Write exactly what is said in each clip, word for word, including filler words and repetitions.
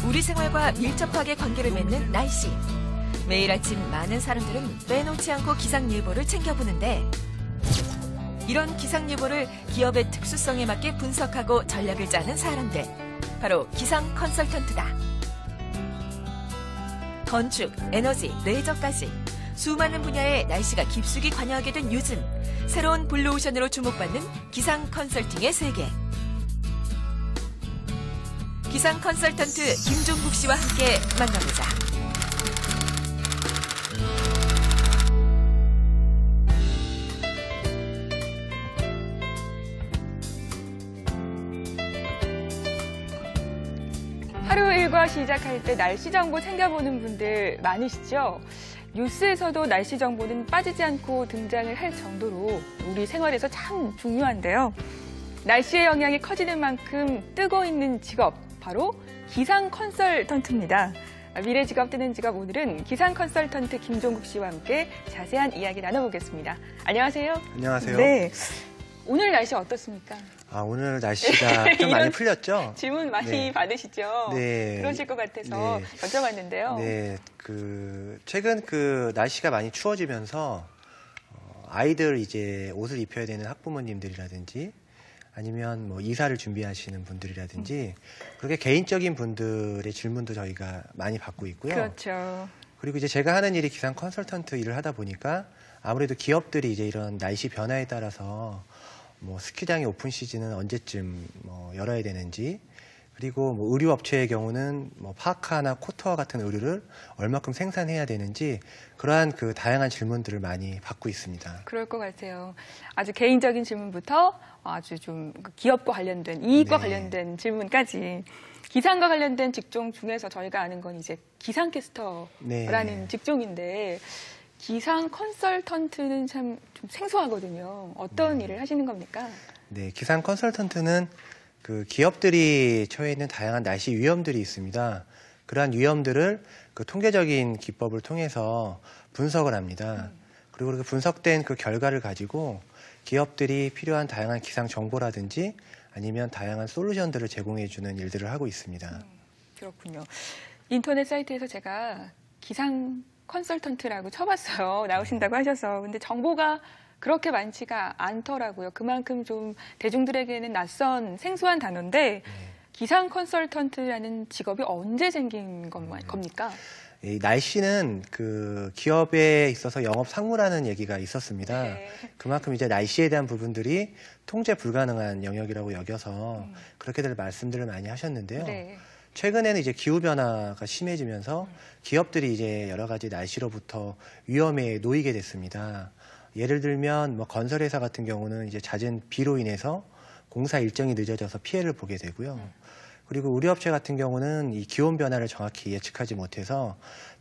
우리 생활과 밀접하게 관계를 맺는 날씨. 매일 아침 많은 사람들은 빼놓지 않고 기상예보를 챙겨보는데 이런 기상예보를 기업의 특수성에 맞게 분석하고 전략을 짜는 사람들. 바로 기상 컨설턴트다. 건축, 에너지, 레저까지 수많은 분야의 날씨가 깊숙이 관여하게 된 요즘 새로운 블루오션으로 주목받는 기상 컨설팅의 세계. 기상 컨설턴트 김종국 씨와 함께 만나보자. 하루 일과 시작할 때 날씨 정보 챙겨보는 분들 많으시죠? 뉴스에서도 날씨 정보는 빠지지 않고 등장을 할 정도로 우리 생활에서 참 중요한데요. 날씨의 영향이 커지는 만큼 뜨고 있는 직업, 바로 기상 컨설턴트입니다. 미래 직업 뜨는 직업, 오늘은 기상 컨설턴트 김종국 씨와 함께 자세한 이야기 나눠보겠습니다. 안녕하세요. 안녕하세요. 네. 오늘 날씨 어떻습니까? 아, 오늘 날씨가 좀 많이 풀렸죠? 질문 많이 네. 받으시죠? 네. 그러실 것 같아서 네. 여쭤봤는데요. 네, 그 최근 그 날씨가 많이 추워지면서 어, 아이들 이제 옷을 입혀야 되는 학부모님들이라든지 아니면 뭐 이사를 준비하시는 분들이라든지 그렇게 개인적인 분들의 질문도 저희가 많이 받고 있고요. 그렇죠. 그리고 이제 제가 하는 일이 기상 컨설턴트 일을 하다 보니까 아무래도 기업들이 이제 이런 날씨 변화에 따라서 뭐 스키장의 오픈 시즌은 언제쯤 뭐 열어야 되는지, 그리고 뭐 의류 업체의 경우는 뭐 파카나 코트와 같은 의류를 얼마큼 생산해야 되는지, 그러한 그 다양한 질문들을 많이 받고 있습니다. 그럴 것 같아요. 아주 개인적인 질문부터 아주 좀 기업과 관련된, 이익과 네. 관련된 질문까지. 기상과 관련된 직종 중에서 저희가 아는 건 이제 기상캐스터라는 네. 직종인데, 기상 컨설턴트는 참 좀 생소하거든요. 어떤 네. 일을 하시는 겁니까? 네, 기상 컨설턴트는 그 기업들이 처해 있는 다양한 날씨 위험들이 있습니다. 그러한 위험들을 그 통계적인 기법을 통해서 분석을 합니다. 음. 그리고 그 분석된 그 결과를 가지고 기업들이 필요한 다양한 기상 정보라든지 아니면 다양한 솔루션들을 제공해주는 일들을 하고 있습니다. 음, 그렇군요. 인터넷 사이트에서 제가 기상 컨설턴트라고 쳐봤어요. 나오신다고 하셔서. 근데 정보가 그렇게 많지가 않더라고요. 그만큼 좀 대중들에게는 낯선 생소한 단어인데, 네. 기상 컨설턴트라는 직업이 언제 생긴 겁니까? 이 날씨는 그 기업에 있어서 영업 상무라는 얘기가 있었습니다. 네. 그만큼 이제 날씨에 대한 부분들이 통제 불가능한 영역이라고 여겨서 음. 그렇게들 말씀들을 많이 하셨는데요. 네. 최근에는 이제 기후변화가 심해지면서 기업들이 이제 여러 가지 날씨로부터 위험에 놓이게 됐습니다. 예를 들면 뭐 건설회사 같은 경우는 이제 잦은 비로 인해서 공사 일정이 늦어져서 피해를 보게 되고요. 그리고 의류업체 같은 경우는 이 기온 변화를 정확히 예측하지 못해서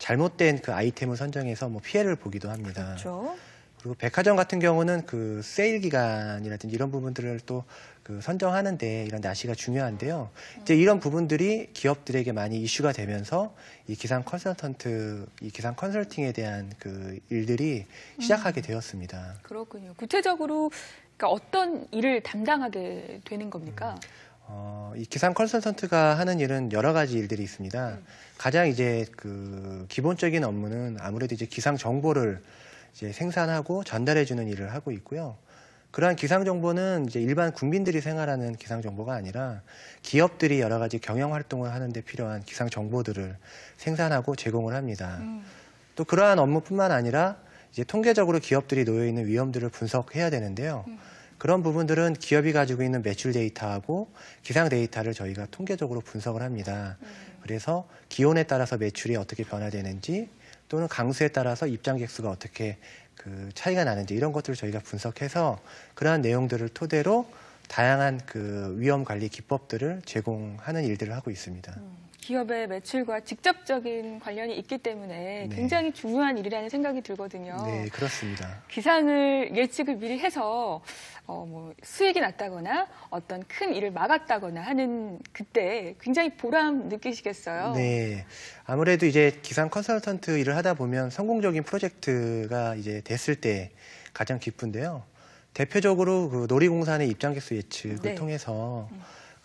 잘못된 그 아이템을 선정해서 뭐 피해를 보기도 합니다. 그렇죠. 그리고 백화점 같은 경우는 그 세일 기간이라든지 이런 부분들을 또 그 선정하는데 이런 날씨가 중요한데요. 이제 이런 부분들이 기업들에게 많이 이슈가 되면서 이 기상 컨설턴트, 이 기상 컨설팅에 대한 그 일들이 시작하게 음. 되었습니다. 그렇군요. 구체적으로 그러니까 어떤 일을 담당하게 되는 겁니까? 음. 어, 이 기상 컨설턴트가 하는 일은 여러 가지 일들이 있습니다. 음. 가장 이제 그 기본적인 업무는 아무래도 이제 기상 정보를 이제 생산하고 전달해주는 일을 하고 있고요. 그러한 기상 정보는 이제 일반 국민들이 생활하는 기상 정보가 아니라 기업들이 여러 가지 경영 활동을 하는데 필요한 기상 정보들을 생산하고 제공을 합니다. 음. 또 그러한 업무뿐만 아니라 이제 통계적으로 기업들이 놓여 있는 위험들을 분석해야 되는데요. 음. 그런 부분들은 기업이 가지고 있는 매출 데이터하고 기상 데이터를 저희가 통계적으로 분석을 합니다. 음. 그래서 기온에 따라서 매출이 어떻게 변화되는지, 또는 강수에 따라서 입장객 수가 어떻게 그 차이가 나는지, 이런 것들을 저희가 분석해서 그러한 내용들을 토대로 다양한 그 위험 관리 기법들을 제공하는 일들을 하고 있습니다. 음, 기업의 매출과 직접적인 관련이 있기 때문에 네. 굉장히 중요한 일이라는 생각이 들거든요. 네, 그렇습니다. 기상을 예측을 미리 해서 어, 뭐 수익이 났다거나 어떤 큰 일을 막았다거나 하는 그때 굉장히 보람 느끼시겠어요. 네, 아무래도 이제 기상 컨설턴트 일을 하다 보면 성공적인 프로젝트가 이제 됐을 때 가장 기쁜데요. 대표적으로 그 놀이공사 내 입장객수 예측을 네. 통해서 음.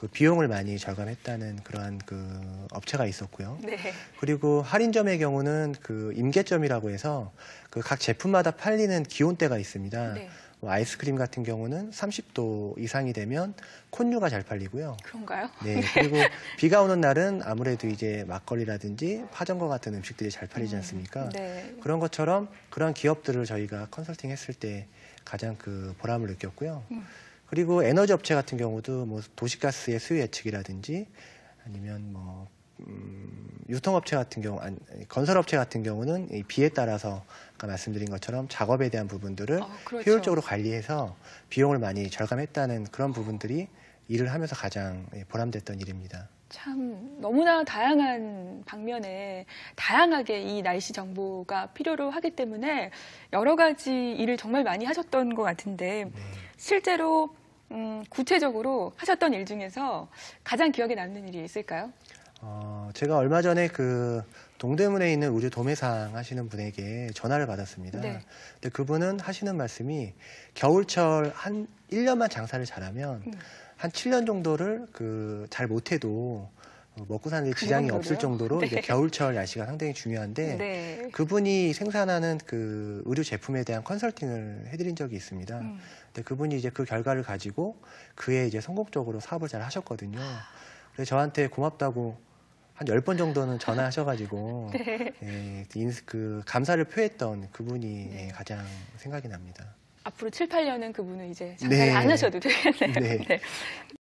그 비용을 많이 절감했다는 그러한 그 업체가 있었고요. 네. 그리고 할인점의 경우는 그 임계점이라고 해서 그 각 제품마다 팔리는 기온대가 있습니다. 네. 뭐 아이스크림 같은 경우는 삼십 도 이상이 되면 콘유가 잘 팔리고요. 그런가요? 네, 그리고 비가 오는 날은 아무래도 이제 막걸리라든지 파전과 같은 음식들이 잘 팔리지 않습니까? 네. 그런 것처럼 그런 기업들을 저희가 컨설팅 했을 때 가장 그 보람을 느꼈고요. 음. 그리고 에너지 업체 같은 경우도 뭐 도시가스의 수요 예측이라든지 아니면 뭐 음, 유통업체 같은 경우, 아니, 건설업체 같은 경우는 이 비에 따라서 아까 말씀드린 것처럼 작업에 대한 부분들을 어, 그렇죠. 효율적으로 관리해서 비용을 많이 절감했다는 그런 부분들이 일을 하면서 가장 보람됐던 일입니다. 참 너무나 다양한 방면에 다양하게 이 날씨 정보가 필요로 하기 때문에 여러 가지 일을 정말 많이 하셨던 것 같은데 네. 실제로 음, 구체적으로 하셨던 일 중에서 가장 기억에 남는 일이 있을까요? 어, 제가 얼마 전에 그 동대문에 있는 우주 도매상 하시는 분에게 전화를 받았습니다. 네. 근데 그분은 하시는 말씀이 겨울철 한 일 년만 장사를 잘하면 음. 한 칠 년 정도를 그 잘 못해도 먹고 사는 데 그 지장이 정도로요? 없을 정도로 네. 이제 겨울철 날씨가 상당히 중요한데 네. 그분이 생산하는 그 의류 제품에 대한 컨설팅을 해드린 적이 있습니다. 음. 근데 그분이 이제 그 결과를 가지고 그에 이제 성공적으로 사업을 잘 하셨거든요. 그래서 저한테 고맙다고 한 열 번 정도는 전화하셔가지고 네. 예, 인- 그 감사를 표했던 그분이 네. 예, 가장 생각이 납니다. 앞으로 칠, 팔 년은 그분은 이제 장사를 네. 안 하셔도 되겠네요. 네. 네.